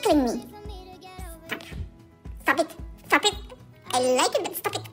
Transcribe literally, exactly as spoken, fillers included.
tickling me. Stop. Stop it. Stop it. I like it, but stop it.